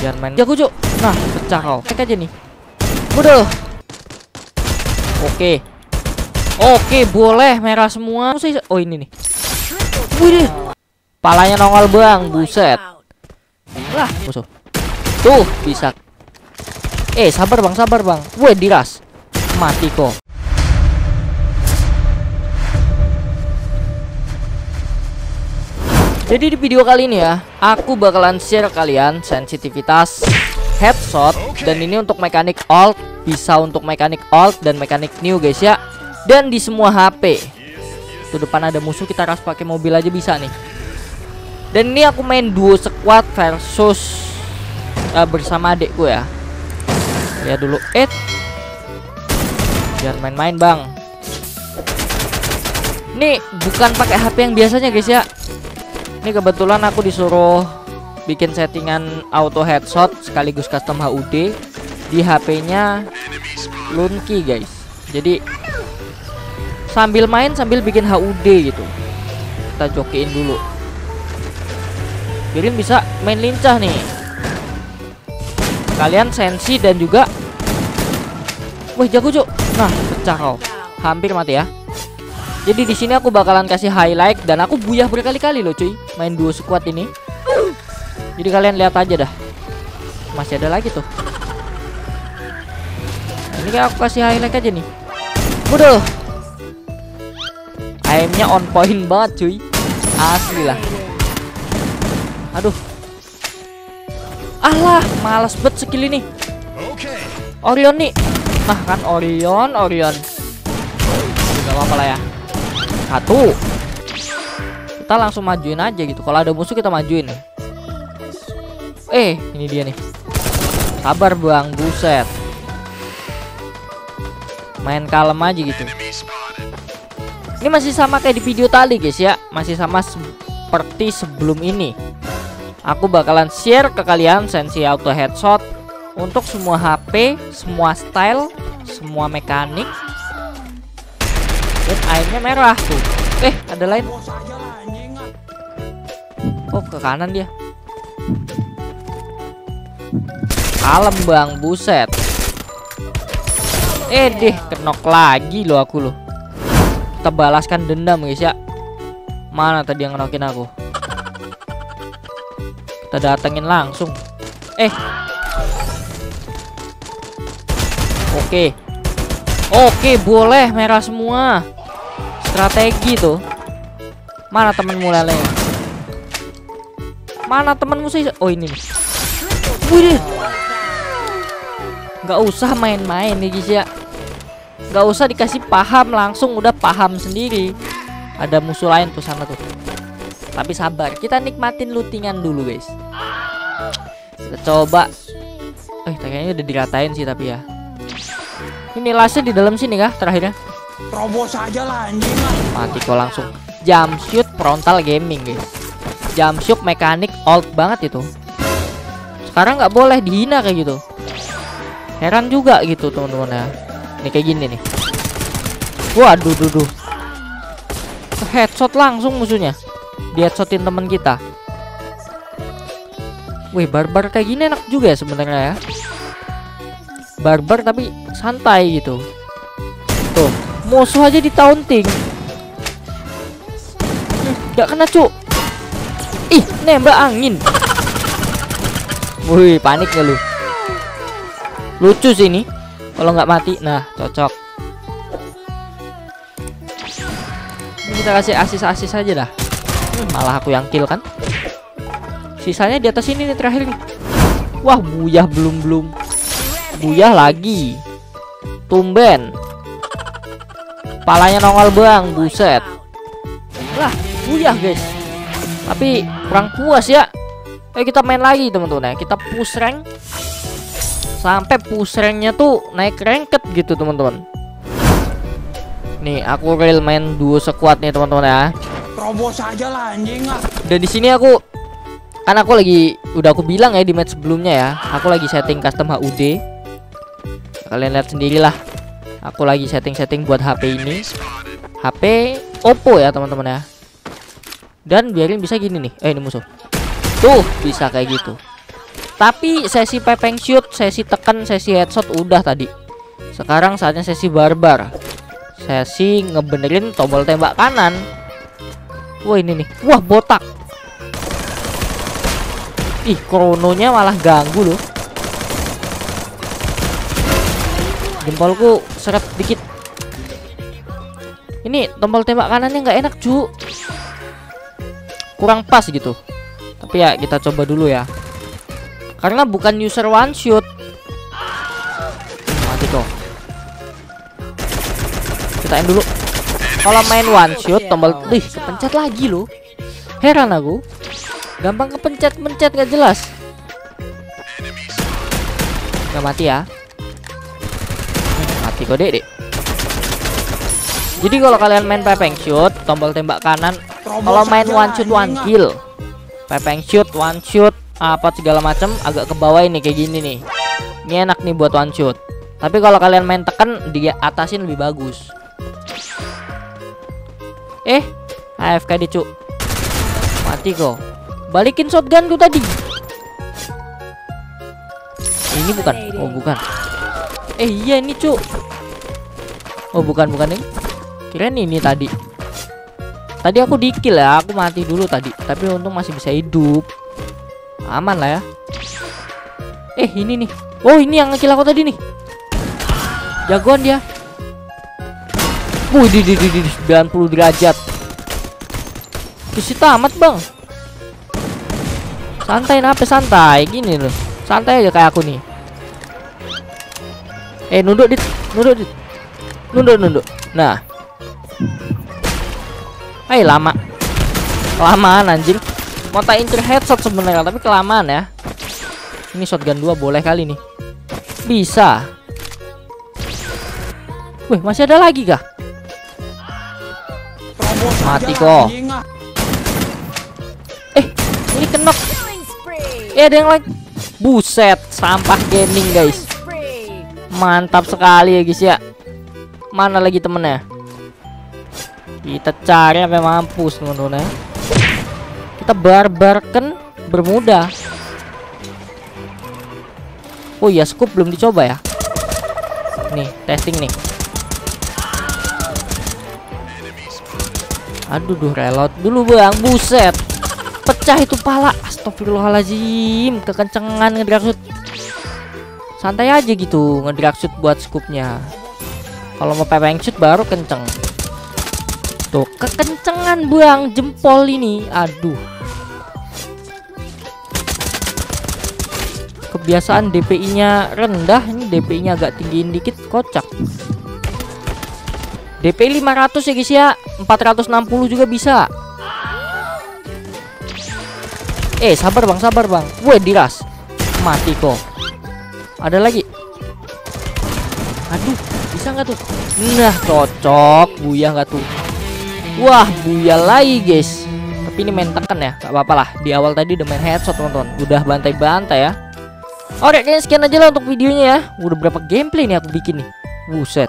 Jangan main jago, Cuk. Nah, pecah kau. Cek aja nih. Waduh. Oke. Oke, boleh merah semua. Oh, ini nih. Wih. Palanya nongol, Bang. Buset. Lah, musuh. Tuh, bisa. Sabar, Bang, sabar, Bang. Wih, diras. Mati kok. Jadi di video kali ini ya, aku bakalan share kalian sensitivitas headshot. Dan ini untuk mekanik alt, bisa untuk mekanik alt dan mekanik new guys ya. Dan di semua HP. Tuh depan ada musuh, kita ras pakai mobil aja bisa nih. Dan ini aku main duo squad versus bersama adekku ya. Ya dulu, jangan main-main, Bang. Ini bukan pakai HP yang biasanya guys ya. Ini kebetulan aku disuruh bikin settingan auto headshot sekaligus custom HUD di HP-nya Lunky guys. Jadi sambil main sambil bikin HUD gitu. Kita jokiin dulu. Biarin bisa main lincah nih. Kalian sensi dan juga wih, jago, Cuk. Nah, pecah kau. Hampir mati ya. Jadi di sini aku bakalan kasih highlight dan aku buyah berkali-kali loh cuy main duo squad ini. Jadi kalian lihat aja dah. Masih ada lagi tuh. Ini kayak aku kasih highlight aja nih. Waduh. Aimnya on point banget cuy. Asli lah. Aduh. Alah, malas bet skill ini. Orion nih. Nah kan Orion. Gak apa-apa lah ya. Satu. Kita langsung majuin aja gitu. Kalau ada musuh kita majuin. Ini dia nih. Sabar, Bang, buset. Main kalem aja gitu. Ini masih sama kayak di video tadi guys ya. Masih sama seperti sebelum ini. Aku bakalan share ke kalian sensi auto headshot untuk semua HP, semua style, semua mekanik. Dan aimnya merah tuh. Ada lain. Oh, ke kanan dia. Kalem, Bang, buset. Kenok lagi loh aku loh. Kita balaskan dendam guys ya. Mana tadi yang ngenokin aku? Kita datengin langsung. Oke, boleh merah semua. Strategi tuh. Mana temenmu lele? Mana temenmu sih? Oh, ini nih. Wih. Nggak usah main-main nih guys ya. Nggak usah dikasih paham, langsung udah paham sendiri. Ada musuh lain tuh sana tuh. Tapi sabar, kita nikmatin lootingan dulu guys. Kita coba. Kayaknya udah diratain sih tapi ya. Ini lasnya di dalam sini kah terakhirnya? Terobos aja lah anjing. Mati kok langsung. Jump shoot frontal gaming guys. Jump shoot mekanik alt banget itu. Sekarang nggak boleh dihina kayak gitu. Heran juga gitu teman-teman ya. Ini kayak gini nih. Waduh, headshot langsung musuhnya. Di headshotin teman kita. Wih, barbar kayak gini enak juga ya sebenarnya ya. Barbar tapi santai gitu. Tuh, musuh aja di taunting. Gak kena, Cuk. Nembak angin. Wih, panik gak lu? Lucu sih ini. Kalau nggak mati, nah cocok. Ini kita kasih asis-asis aja dah. Malah aku yang kill kan. Sisanya di atas ini nih terakhir nih. Wah, buyah belum. Buyah lagi. Tumben. Palanya nongol, Bang, buset. Lah, buyah guys. Tapi kurang puas ya. Kita main lagi teman-teman ya. Kita push rank sampai push ranknya tuh naik ranked gitu teman-teman. Nih aku real main duo squad nih teman-teman ya. Terobos aja lah anjing. Dan di sini aku udah aku bilang ya di match sebelumnya ya. Aku lagi setting custom HUD. Kalian lihat sendirilah. Aku lagi setting buat HP ini. HP Oppo ya teman-teman ya. Dan biarin bisa gini nih. Ini musuh. Tuh bisa kayak gitu. Tapi sesi pepeng shoot, sesi tekan, sesi headshot udah tadi. Sekarang saatnya sesi barbar. Sesi ngebenerin tombol tembak kanan. Wah ini nih. Wah botak. Ih krononya malah ganggu loh. Jempolku seret dikit. Ini tombol tembak kanannya nggak enak cu. Kurang pas gitu. Tapi ya kita coba dulu ya. Karena bukan user one shot. Mati kok. Kita dulu. Kalau main one shot tombol kepencet lagi loh. Heran aku. Gampang kepencet-pencet gak jelas. Gak mati ya. Mati kok dek. Jadi kalau kalian main pepeng shoot tombol tembak kanan. Kalau main one shot one kill, pepeng shoot one shot apa segala macam agak ke bawah ini kayak gini nih. Ini enak nih buat one shot. Tapi kalau kalian main tekan di atasin lebih bagus. AFK di cu. Mati kok. Balikin shotgun tuh tadi. Ini bukan. Oh bukan. Iya ini cu. Oh bukan ini. Kirain ini tadi. Tadi aku di kill ya. Aku mati dulu tadi. Tapi untung masih bisa hidup. Aman lah ya. Ini nih. Oh ini yang nge-kill aku tadi nih. Jagoan dia. Wih di 90 derajat. Kisi tamat bang. Santai nape santai. Gini loh. Santai aja kayak aku nih. Nunduk dit. Nunduk. Nah. Lama. Kelamaan anjir. Mau tak incer headshot sebenarnya tapi kelamaan ya. Ini shotgun 2 boleh kali nih. Bisa. Wih, masih ada lagi kah? Mati kok. Ini kenok. Ada yang lagi. Buset, sampah gaming guys. Mantap sekali ya guys ya. Mana lagi temennya? Kita cari sampai mampus teman-teman ya. Kita barbarkan bermudah. Oh iya, scoop belum dicoba ya. Nih, testing nih. Aduh, reload dulu bang. Buset, pecah itu pala. Astagfirullahaladzim, kekencengan ngedrag shoot. Santai aja gitu ngedrag shoot buat scoopnya. Kalau mau pepeng shoot baru kenceng. Tuh, kekencengan bang jempol ini. Aduh. Kebiasaan DPI-nya rendah, ini DPI-nya agak tinggiin dikit, kocak. DPI 500 ya guys ya. 460 juga bisa. Sabar bang. Weh, diras. Mati kok. Ada lagi. Aduh, bisa nggak tuh? Nah, cocok. Buyah nggak tuh? Wah, buyah lagi guys. Tapi ini main tekan ya, nggak apa-apa lah. Di awal tadi udah main headshot teman-teman. Udah bantai-bantai ya. Oke, kayaknya sekian aja lah untuk videonya ya. Udah berapa gameplay nih aku bikin nih. Buset.